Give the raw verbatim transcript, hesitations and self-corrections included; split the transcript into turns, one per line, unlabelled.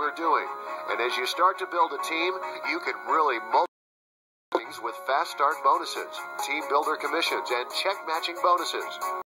you're doing. And as you start to build a team, you can really multiply with fast start bonuses, team builder commissions, and check matching bonuses.